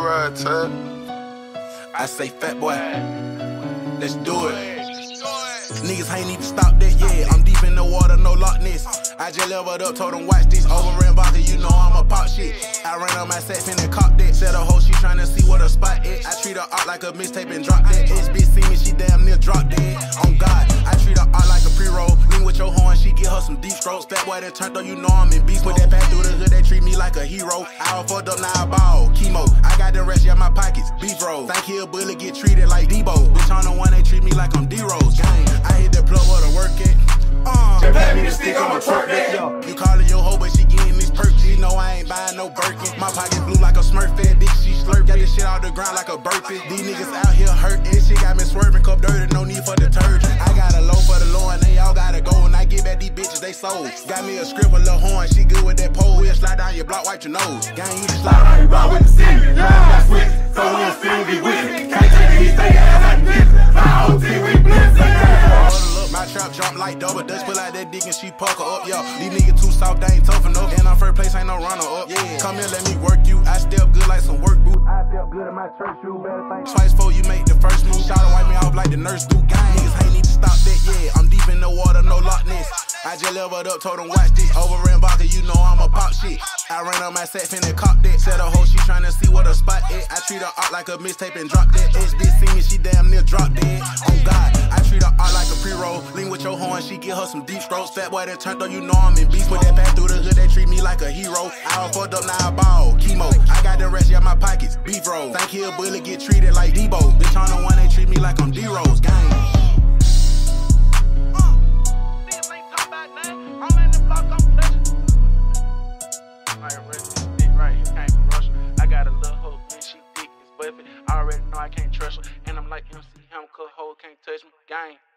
ride, Ted. I say, fat boy, let's do it. Niggas ain't need to stop that, yeah. I'm deep in the water, no Loch Ness. I just leveled up, told them watch this. Overran vodka, you know I'm a pop shit. I ran on my set, finna cop that. Said a hoe, she tryna see what a spot is. I treat her art like a mixtape and drop that. This bitch see me, she damn near drop dead. On God, I treat her art like a pre-roll. Lean with your horn, she get her some deep strokes. Fat boy that turned up, you know I'm in beast. Put that pass through the hood, they treat me like a hero. I all fucked up, now I ball. Chemo, I got the rest of my pockets. Beef roll. Think he a bullet, get treated like Debo. Bitch on the one, they treat me like I'm D-Rose. Gang, I hit that plug where to work it. Just pass me the stick, I'ma twerk that. You callin' your hoe, but she getting these perks. She know I ain't buying no Birkin. My pocket blue like a Smurf fed dick, she slurp. Got this shit out the ground like a burpee. These niggas out here hurtin'. This shit got me swerving, cup dirty, no need for detergent. I got a low for the low and they all gotta go. And I give back these bitches, they sold. Got me a script, a little horn, she good with that pole. We'll slide down your block, wipe your nose. Gang, you just slide I ain't ride with the city, got switch, so we don't still be with it. Can't take it, he stay ass like this. My whole team, we blitz. My trap jump like double dutch, pull out that dick and she pucker up, yo. These niggas too soft, they ain't tough enough. And on first place, ain't no runner up. Yeah, come here, let me work you. I step good like some work boots. I step good in my church shoe. Better think twice before you make the first move. Shout wipe me off like the nurse do. Gang, niggas ain't need to stop that, yeah. I'm deep in the water, no Loch Ness. I just leveled up, told them watch this. Overran vodka, you know I'm a pop shit. I ran on my set, finna cop that. Said a hoe, she tryna see what a spot is. I treat her art like a mixtape and drop that. This bitch see me, she damn near drop dead. On God, I treat her art like a pre-roll. Lean with your horn, she get her some deep strokes. Fat boy that turned up, you know I'm in beast. Put that pass through the hood, they treat me like a hero. I all fucked up, now I ball. Chemo, I got the rest of my pockets. Beef roll. Think he a bullet, get treated like Debo. Bitch on the one, they treat me like I'm D-Rose. Gang. I got a little hoe, man, she thick as buffet. I already know I can't trust her. And I'm like MC Hammer, cause hoe can't touch me. Gang.